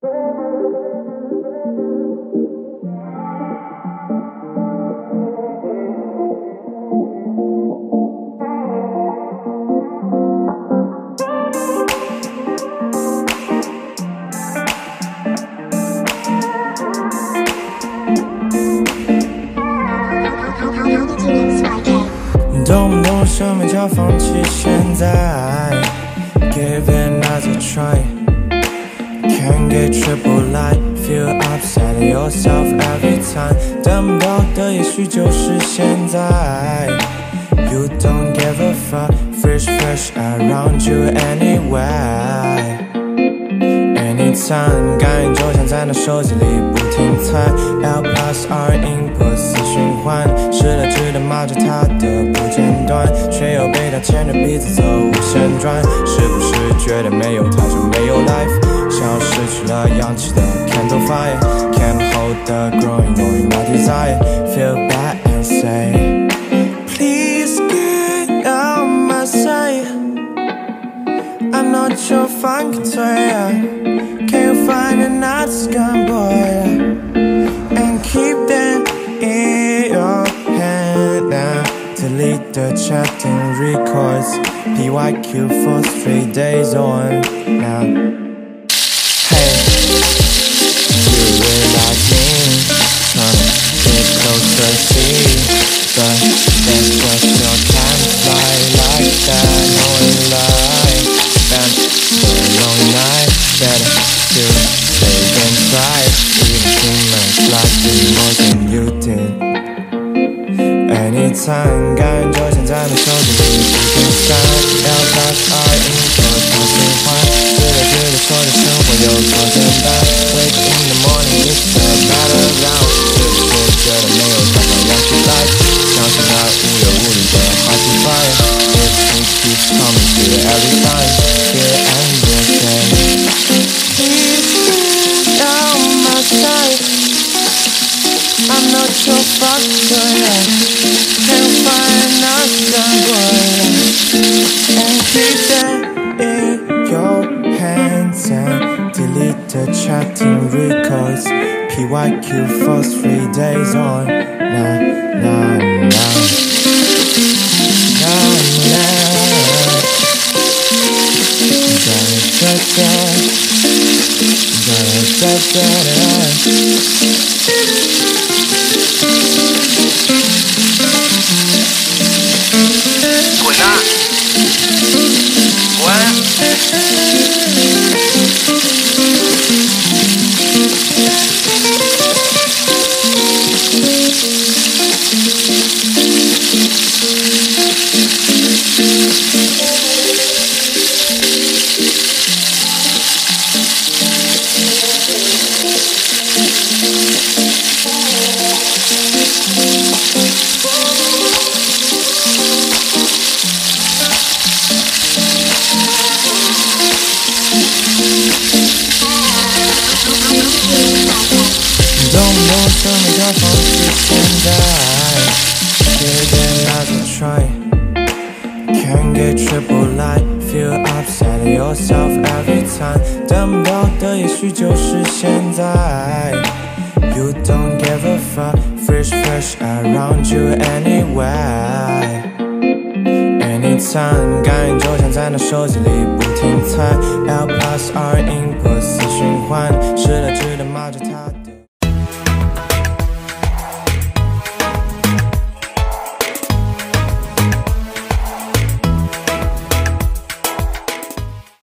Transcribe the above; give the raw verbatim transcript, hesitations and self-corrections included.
懂不懂什么叫放弃现在 Give it another try Can't get triple light Feel upset at yourself every time 等不到的也许就是现在 You don't give a fuck Fresh fresh around you anyway Anytime 感应就像在那手机里不停猜 L plus R input 四循环失了智的骂着他的不间断却又被他牵着鼻子走无限转是不是觉得没有他就没有 life 像失去了氧气的 candle fire Can't hold the growing knowing my desire Feel bad and say Please get out my sight I'm not your fun controller Can you find another scum boy And keep them in your hand now Delete the chatting records P Y Q for three days on now Hey, you really like me Tryna get closer, see But that's just your time to fly like that Knowing lie Spend a long night Better to stay than try Even humans like me more than you did Anytime 感觉就像在那手机里不停闪 L plus R input 不循环直的直的说着生活有多简单 Wake in the morning it's a battleground 是不是觉得没有找到氧气 life 像是那无忧无虑的 house fire It keeps coming to you every time Feel endless and Please get out my sight I'm not your fucker Can't find another boy And keep them in your hands And delete the chatting records P Y Q for three days on Nah, nah, nah Nah, nah Da, da, da Da, da, da, da 滚啊！滚！ 懂不懂什么叫放弃现在 Give it another try Can't get triple light Feel upset at yourself every time 等不到的也许就是现在 You don't give a fuck Fresh fresh around you anyway Anytime 感应就像在那手机里不停猜 L plus R input 四循环失了智的骂着他的